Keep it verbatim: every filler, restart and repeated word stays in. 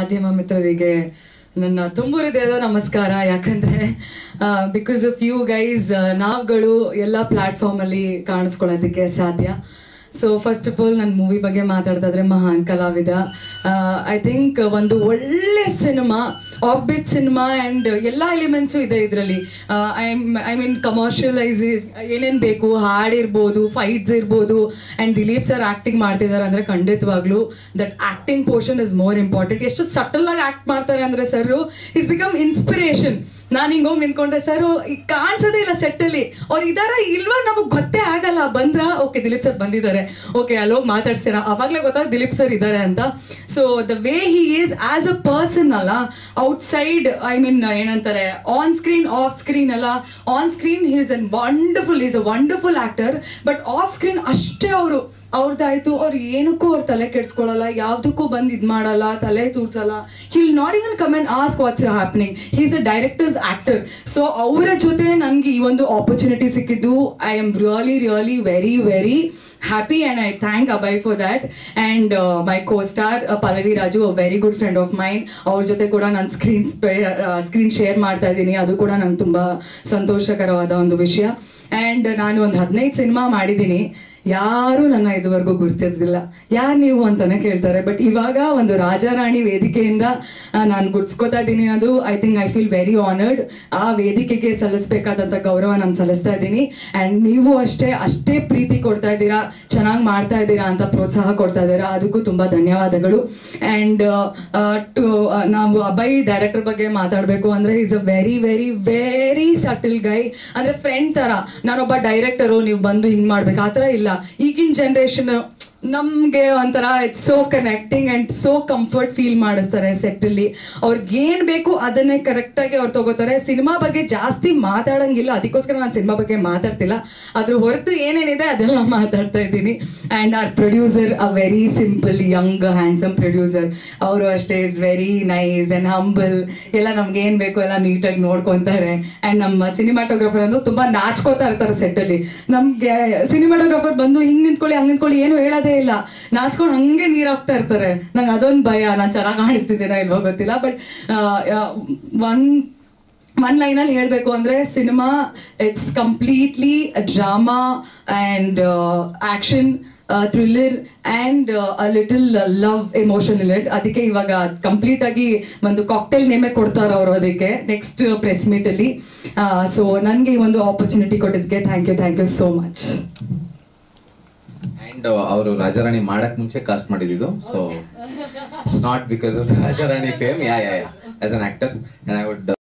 ಮಾಧ್ಯಮ ಮಿತ್ರರಿಗೆ ನನ್ನ ತುಂಬು ಹೃದಯದ ನಮಸ್ಕಾರ. ಯಾಕಂದ್ರೆ ಬಿಕಾಸ್ ಆಫ್ ಯು ಗೈಸ್ ನಾವುಗಳು ಎಲ್ಲ ಪ್ಲಾಟ್ಫಾರ್ಮಲ್ಲಿ ಕಾಣಿಸ್ಕೊಳ್ಳೋದಕ್ಕೆ ಸಾಧ್ಯ. ಸೊ ಫಸ್ಟ್ ಆಫ್ ಆಲ್ ನನ್ನ ಮೂವಿ ಬಗ್ಗೆ ಮಾತಾಡ್ತಾಯಿದ್ರೆ ಮಹಾನ್ ಕಲಾವಿದ. ಐ ಥಿಂಕ್ ಒಂದು ಒಳ್ಳೆ ಸಿನಿಮಾ, ಆಫ್ ಬಿಟ್ ಸಿನಿಮಾ ಆ್ಯಂಡ್ ಎಲ್ಲ ಎಲಿಮೆಂಟ್ಸು ಇದೆ ಇದರಲ್ಲಿ. ಐ ಐ ಮೀನ್ ಕಮರ್ಷಿಯಲೈಸ್ ಏನೇನು ಬೇಕು, ಹಾಡಿರ್ಬೋದು, ಫೈಟ್ಸ್ ಇರ್ಬೋದು, ಆ್ಯಂಡ್ ದಿಲೀಪ್ ಸರ್ ಆ್ಯಕ್ಟಿಂಗ್ ಮಾಡ್ತಿದ್ದಾರೆ ಅಂದರೆ ಖಂಡಿತವಾಗ್ಲೂ that acting portion is more important. ಎಷ್ಟು ಸಟಲಾಗಿ ಆ್ಯಕ್ಟ್ ಮಾಡ್ತಾರೆ ಅಂದರೆ ಸರ್ ಇಸ್ ಬಿಕಮ್ ಇನ್ಸ್ಪಿರೇಷನ್. ನಾನು ಹಿಂಗೆ ಹೋಗಿ ನಿಂತ್ಕೊಂಡ್ರೆ ಸರ್ ಕಾಣಿಸೋದೇ ಇಲ್ಲ ಸೆಟ್ಟಲ್ಲಿ, ಅವ್ರು ಇದಾರ ಇಲ್ವಾ ನಮಗೆ ಗೊತ್ತೇ ಆಗಲ್ಲ. ಬಂದ್ರ ಓಕೆ ದಿಲೀಪ್ ಸರ್ ಬಂದಿದ್ದಾರೆ, ಓಕೆ ಅಲ್ಲಿ ಹೋಗಿ ಮಾತಾಡ್ಸೋಣ, ಅವಾಗಲೇ ಗೊತ್ತಾಗ ದಿಲೀಪ್ ಸರ್ ಇದ್ದಾರೆ ಅಂತ. So the way he is as a person ಅಲ್ಲ, ಔಟ್ಸೈಡ್ ಐ ಮೀನ್ ಏನಂತಾರೆ ಆನ್ ಸ್ಕ್ರೀನ್ ಆಫ್ ಸ್ಕ್ರೀನ್ ಅಲ್ಲ. On screen he is an wonderful, is a wonderful actor. But off screen ಅಷ್ಟೇ ಅವರು ಅವ್ರದ್ದಾಯ್ತು, ಅವ್ರು ಏನಕ್ಕೂ ಅವ್ರು ತಲೆ ಕೆಡ್ಸ್ಕೊಳ್ಳಲ್ಲ, ಯಾವುದಕ್ಕೂ ಬಂದು ಇದು ಮಾಡಲ್ಲ, ತಲೆ ತೂರ್ಸಲ್ಲ. He'll not even come and ask what's happening. He is a director's actor. So ಅವರ ಜೊತೆ ನನಗೆ ಈ ಒಂದು ಆಪರ್ಚುನಿಟಿ ಸಿಕ್ಕಿದ್ದು I am really really very very happy and I thank Abhay for that. And uh, my co-star uh, Pallavi Raju, a very good friend of mine, ಅವ್ರ ಜೊತೆ ಕೂಡ ನಾನು ಸ್ಕ್ರೀನ್ ಸ್ಕ್ರೀನ್ ಶೇರ್ ಮಾಡ್ತಾ ಇದ್ದೀನಿ. ಅದು ಕೂಡ ನಂಗೆ ತುಂಬ ಸಂತೋಷಕರವಾದ ಒಂದು ವಿಷಯ. ಆ್ಯಂಡ್ ನಾನು ಒಂದು ಹದಿನೈದು ಸಿನಿಮಾ ಮಾಡಿದ್ದೀನಿ. ಯಾರೂ ನನ್ನ ಇದುವರೆಗೂ ಗುರ್ತಿರ್ಲಿಲ್ಲ, ಯಾರು ನೀವು ಅಂತಾನೆ ಕೇಳ್ತಾರೆ. ಬಟ್ ಇವಾಗ ಒಂದು ರಾಜಾರಾಣಿ ವೇದಿಕೆಯಿಂದ ನಾನು ಗುರ್ಸ್ಕೊತಾ ಇದ್ದೀನಿ. ಅದು I think I feel very honoured. ಆ ವೇದಿಕೆಗೆ ಸಲ್ಲಿಸಬೇಕಾದಂಥ ಗೌರವ ನಾನು ಸಲ್ಲಿಸ್ತಾ ಇದ್ದೀನಿ. ಆ್ಯಂಡ್ ನೀವು ಅಷ್ಟೇ ಅಷ್ಟೇ ಪ್ರೀತಿ ಕೊಡ್ತಾ ಇದ್ದೀರಾ, ಚೆನ್ನಾಗಿ ಮಾಡ್ತಾ ಇದ್ದೀರಾ ಅಂತ ಪ್ರೋತ್ಸಾಹ ಕೊಡ್ತಾ ಇದ್ದೀರಾ, ಅದಕ್ಕೂ ತುಂಬ ಧನ್ಯವಾದಗಳು. ಆ್ಯಂಡ್ ಟು ನಾವು ಅಭಯ್ ಡೈರೆಕ್ಟರ್ ಬಗ್ಗೆ ಮಾತಾಡಬೇಕು ಅಂದರೆ is a very very very subtle guy. ಅಂದರೆ ಫ್ರೆಂಡ್ ಥರ, ನಾನೊಬ್ಬ ಡೈರೆಕ್ಟರು ನೀವು ಬಂದು ಹಿಂಗೆ ಮಾಡ್ಬೇಕು ಆ ಥರ ಇಲ್ಲ. ಈಗಿನ ಜನ್ರೇಷನ್ ನಮಗೆ ಒಂಥರ it's so connecting and so comfort feel ಮಾಡಿಸ್ತಾರೆ ಸೆಟ್ಟಲ್ಲಿ. ಅವ್ರಿಗೇನು ಬೇಕು ಅದನ್ನೇ ಕರೆಕ್ಟಾಗಿ ಅವ್ರು ತಗೋತಾರೆ. ಸಿನಿಮಾ ಬಗ್ಗೆ ಜಾಸ್ತಿ ಮಾತಾಡೋಂಗಿಲ್ಲ, ಅದಕ್ಕೋಸ್ಕರ ನಾನು ಸಿನಿಮಾ ಬಗ್ಗೆ ಮಾತಾಡ್ತಿಲ್ಲ. ಅದ್ರ ಹೊರತು ಏನೇನಿದೆ ಅದೆಲ್ಲ ಮಾತಾಡ್ತಾ ಇದ್ದೀನಿ. And our producer a very simple young handsome producer. ಅವರು ಅಷ್ಟೇ is very nice and humble. ಎಲ್ಲ ನಮ್ಗೆ ಏನು ಬೇಕು ಎಲ್ಲ ನೀಟಾಗಿ ನೋಡ್ಕೊತಾರೆ. ಆ್ಯಂಡ್ ನಮ್ಮ ಸಿನಿಮಾಟೋಗ್ರಫರ್ ಅಂದು ತುಂಬ ನಾಚ್ಕೋತಾ ಇರ್ತಾರೆ ಸೆಟ್ಟಲ್ಲಿ. ನಮಗೆ ಸಿನಿಮಾಟೋಗ್ರಫರ್ ಬಂದು ಹಿಂಗೆ ನಿಂತ್ಕೊಳ್ಳಿ ಹಂಗೆ ನಿಂತ್ಕೊಳ್ಳಿ ಏನು ಹೇಳೋದೇ ಇಲ್ಲ, ನಾಚ್ಕೊಂಡು ಹಂಗೆ ನೀರು ಹಾಕ್ತಾ ಇರ್ತಾರೆ. ನಂಗೆ ಅದೊಂದು ಭಯ, ನಾನು ಚೆನ್ನಾಗಿ ಕಾಣಿಸ್ತಿದ್ದೀನೋ ಇಲ್ವೋ ಗೊತ್ತಿಲ್ಲ. ಬಟ್ ಒನ್ ಒನ್ ಲೈನಲ್ಲಿ ಹೇಳಬೇಕು ಅಂದರೆ ಸಿನಿಮಾ it's completely drama and action, thriller and a little love emotion in it. ಅದಕ್ಕೆ ಇವಾಗ ಕಂಪ್ಲೀಟ್ ಆಗಿ ಒಂದು ಕಾಕ್ಟೇಲ್ ನೇಮೇ ಕೊಡ್ತಾರೆ ಅವರು ಅದಕ್ಕೆ ನೆಕ್ಸ್ಟ್ ಪ್ರೆಸ್ ಮೀಟಲ್ಲಿ. ಸೊ ನನಗೆ ಈ ಒಂದು ಆಪರ್ಚುನಿಟಿ ಕೊಟ್ಟಿದ್ದಕ್ಕೆ thank you thank you so much. And ಅವರು ರಾಜಾರಾಣಿ ಮಾಡಕ್ ಮುಂಚೆ ಕಾಸ್ಟ್ ಮಾಡಿದ್ದು. So it's not because of Raja Rani fame. Yeah yeah yeah as an actor and I wood